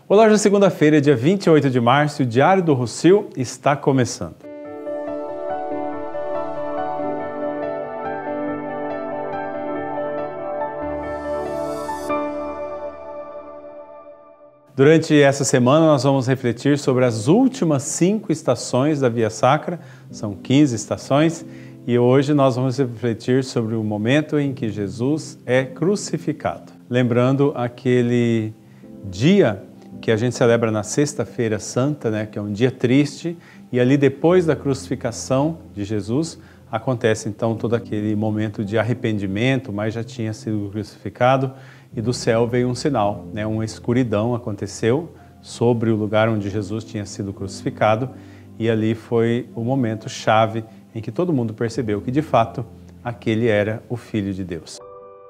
Olá, hoje é segunda-feira, dia 28 de março, e o Diário do Rossio está começando. Durante essa semana nós vamos refletir sobre as últimas 5 estações da Via Sacra, são 15 estações, e hoje nós vamos refletir sobre o momento em que Jesus é crucificado. Lembrando aquele dia que a gente celebra na Sexta-feira Santa, né, que é um dia triste, e ali depois da crucificação de Jesus, acontece então todo aquele momento de arrependimento, mas já tinha sido crucificado, e do céu veio um sinal, né, uma escuridão aconteceu sobre o lugar onde Jesus tinha sido crucificado, e ali foi o momento chave em que todo mundo percebeu que de fato aquele era o Filho de Deus.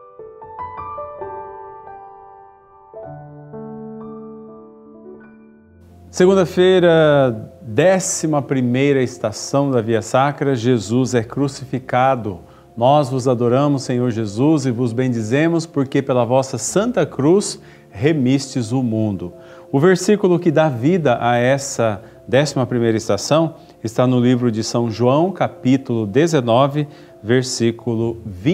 Segunda-feira, 11ª estação da Via Sacra, Jesus é crucificado. Nós vos adoramos, Senhor Jesus, e vos bendizemos, porque pela vossa santa cruz remistes o mundo. O versículo que dá vida a essa 11ª estação está no livro de São João, capítulo 19, versículo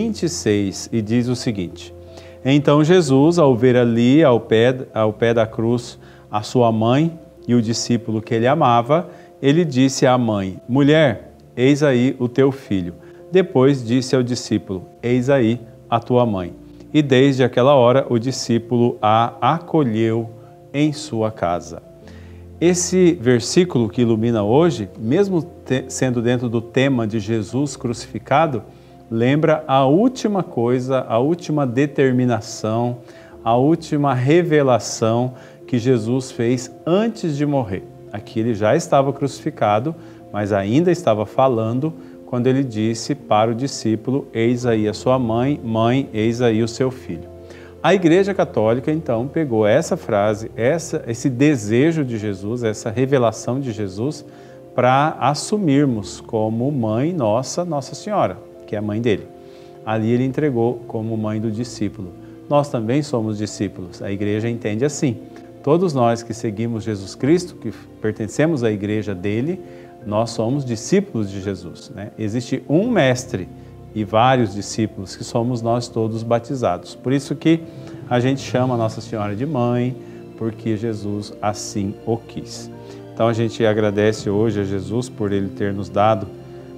26, e diz o seguinte: Então Jesus, ao ver ali, ao pé da cruz, a sua mãe e o discípulo que ele amava, ele disse à mãe: Mulher, eis aí o teu filho. Depois disse ao discípulo: Eis aí a tua mãe. E desde aquela hora o discípulo a acolheu em sua casa. Esse versículo que ilumina hoje, mesmo sendo dentro do tema de Jesus crucificado, lembra a última coisa, a última determinação, a última revelação que Jesus fez antes de morrer. Aqui ele já estava crucificado, mas ainda estava falando quando ele disse para o discípulo: Eis aí a sua mãe, mãe, eis aí o seu filho. A Igreja Católica então pegou essa frase, esse desejo de Jesus, essa revelação de Jesus, para assumirmos como mãe Nossa Senhora, que é a mãe dele. Ali ele entregou como mãe do discípulo. Nós também somos discípulos, a Igreja entende assim. Todos nós que seguimos Jesus Cristo, que pertencemos à igreja dele, nós somos discípulos de Jesus, né? Existe um mestre e vários discípulos que somos nós todos batizados. Por isso que a gente chama Nossa Senhora de mãe, porque Jesus assim o quis. Então a gente agradece hoje a Jesus por ele ter nos dado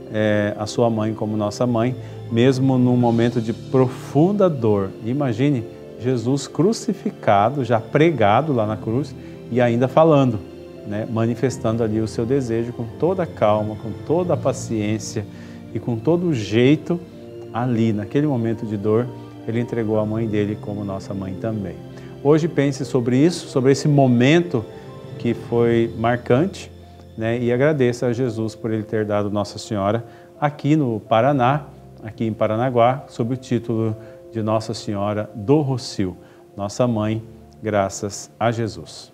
a sua mãe como nossa mãe, mesmo num momento de profunda dor. Imagine Jesus crucificado, já pregado lá na cruz e ainda falando, né, manifestando ali o seu desejo com toda a calma, com toda a paciência e com todo o jeito ali, naquele momento de dor, ele entregou a mãe dele como nossa mãe também. Hoje pense sobre isso, sobre esse momento que foi marcante, né, e agradeça a Jesus por ele ter dado Nossa Senhora aqui no Paraná, aqui em Paranaguá, sob o título de Nossa Senhora do Rossio, nossa mãe, graças a Jesus.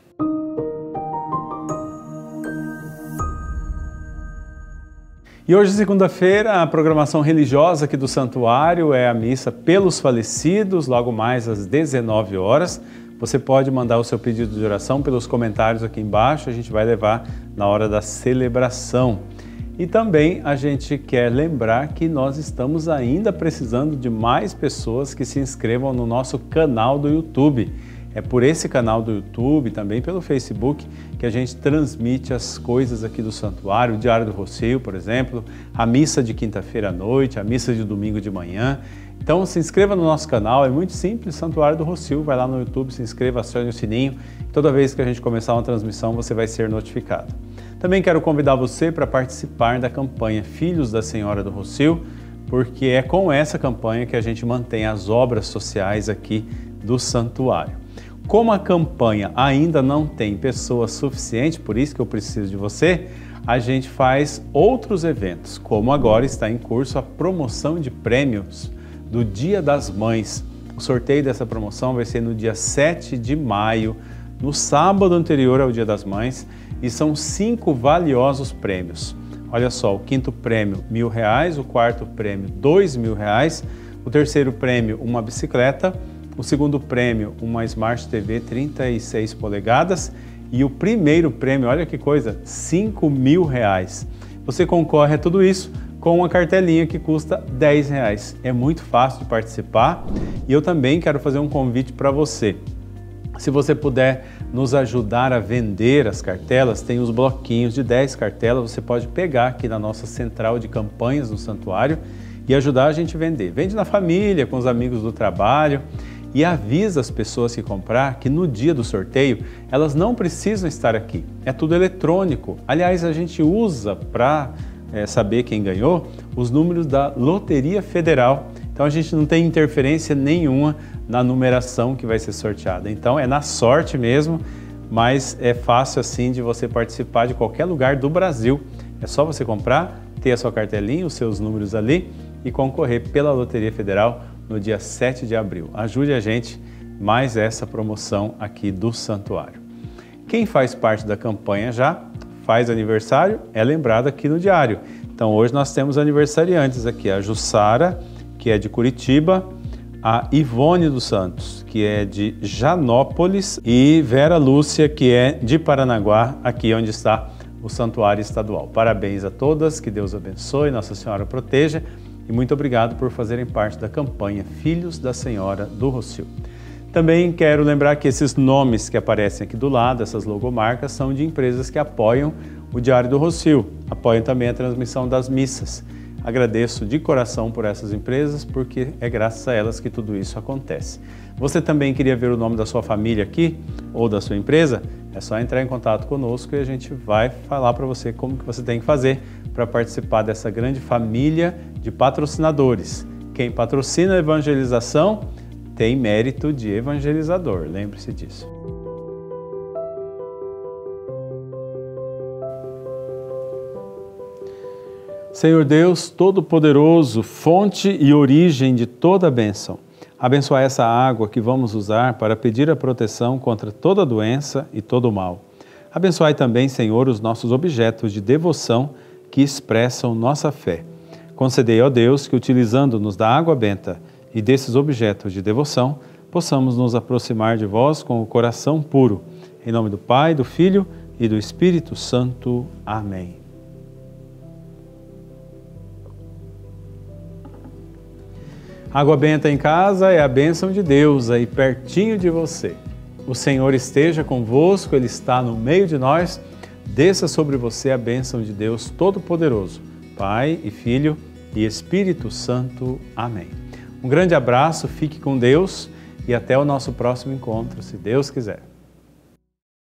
E hoje, segunda-feira, a programação religiosa aqui do Santuário é a missa pelos falecidos, logo mais às 19 horas. Você pode mandar o seu pedido de oração pelos comentários aqui embaixo, a gente vai levar na hora da celebração. E também a gente quer lembrar que nós estamos ainda precisando de mais pessoas que se inscrevam no nosso canal do YouTube. É por esse canal do YouTube, também pelo Facebook, que a gente transmite as coisas aqui do Santuário, o Diário do Rossio, por exemplo, a missa de quinta-feira à noite, a missa de domingo de manhã. Então se inscreva no nosso canal, é muito simples, Santuário do Rossio, vai lá no YouTube, se inscreva, acione o sininho. Toda vez que a gente começar uma transmissão, você vai ser notificado. Também quero convidar você para participar da campanha Filhos da Senhora do Rossio, porque é com essa campanha que a gente mantém as obras sociais aqui do Santuário. Como a campanha ainda não tem pessoas suficientes, por isso que eu preciso de você, a gente faz outros eventos, como agora está em curso a promoção de prêmios do Dia das Mães. O sorteio dessa promoção vai ser no dia 7 de maio, no sábado anterior ao Dia das Mães, e são 5 valiosos prêmios. Olha só, o quinto prêmio R$1.000, o quarto prêmio R$2.000, o terceiro prêmio uma bicicleta, o segundo prêmio, uma Smart TV 36 polegadas e o primeiro prêmio, olha que coisa, R$5.000. Você concorre a tudo isso com uma cartelinha que custa R$10. É muito fácil de participar e eu também quero fazer um convite para você. Se você puder nos ajudar a vender as cartelas, tem os bloquinhos de 10 cartelas, você pode pegar aqui na nossa central de campanhas no santuário e ajudar a gente a vender. Vende na família, com os amigos do trabalho e avisa as pessoas que comprar que no dia do sorteio elas não precisam estar aqui. É tudo eletrônico. Aliás, a gente usa para saber quem ganhou os números da Loteria Federal. Então a gente não tem interferência nenhuma na numeração que vai ser sorteada. Então é na sorte mesmo, mas é fácil assim de você participar de qualquer lugar do Brasil. É só você comprar, ter a sua cartelinha, os seus números ali e concorrer pela Loteria Federal no dia 7 de abril. Ajude a gente mais essa promoção aqui do Santuário. Quem faz parte da campanha já faz aniversário, é lembrado aqui no diário. Então hoje nós temos aniversariantes aqui, a Jussara, que é de Curitiba, a Ivone dos Santos, que é de Janópolis, e Vera Lúcia, que é de Paranaguá, aqui onde está o Santuário Estadual. Parabéns a todas, que Deus abençoe, Nossa Senhora proteja, e muito obrigado por fazerem parte da campanha Filhos da Senhora do Rossio. Também quero lembrar que esses nomes que aparecem aqui do lado, essas logomarcas, são de empresas que apoiam o Diário do Rossio, apoiam também a transmissão das missas. Agradeço de coração por essas empresas, porque é graças a elas que tudo isso acontece. Você também queria ver o nome da sua família aqui, ou da sua empresa? É só entrar em contato conosco e a gente vai falar para você como que você tem que fazer para participar dessa grande família de patrocinadores. Quem patrocina a evangelização tem mérito de evangelizador, lembre-se disso. Senhor Deus Todo-Poderoso, fonte e origem de toda a bênção, abençoai essa água que vamos usar para pedir a proteção contra toda doença e todo mal. Abençoai também, Senhor, os nossos objetos de devoção que expressam nossa fé. Concedei, ó Deus, que utilizando-nos da água benta e desses objetos de devoção, possamos nos aproximar de vós com o coração puro. Em nome do Pai, do Filho e do Espírito Santo. Amém. Água benta em casa é a bênção de Deus aí pertinho de você. O Senhor esteja convosco, Ele está no meio de nós. Desça sobre você a bênção de Deus Todo-Poderoso, Pai e Filho e Espírito Santo. Amém. Um grande abraço, fique com Deus e até o nosso próximo encontro, se Deus quiser.